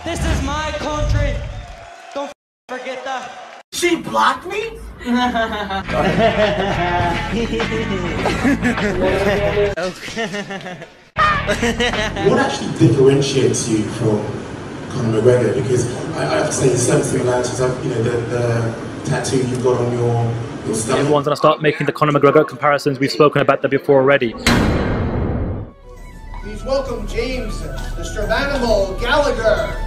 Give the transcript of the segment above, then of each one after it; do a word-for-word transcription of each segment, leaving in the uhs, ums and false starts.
This is my country. Don't forget that. She blocked me? What actually differentiates you from Conor McGregor? Because I, I have to say there's some similarities. I've, you know, the, the tattoo you've got on your, your stomach. Everyone's going to start making the Conor McGregor comparisons. We've spoken about that before already. Please welcome James, the Stravanimal Gallagher.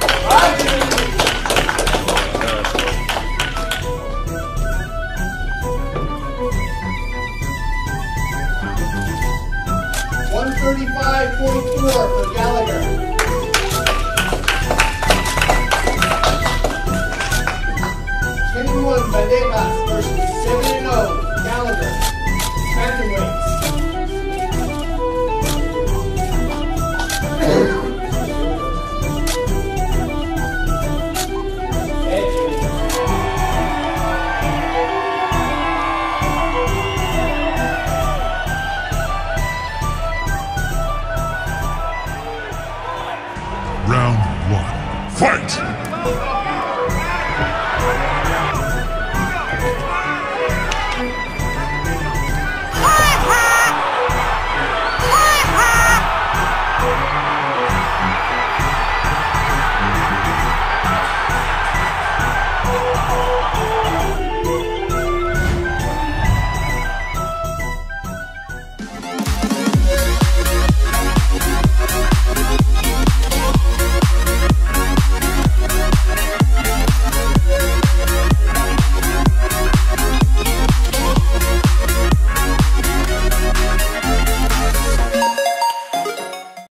one thirty-five point four for Gallagher. twenty-one Bandejas versus seven and oh Gallagher. Bantamweights. Round one, fight!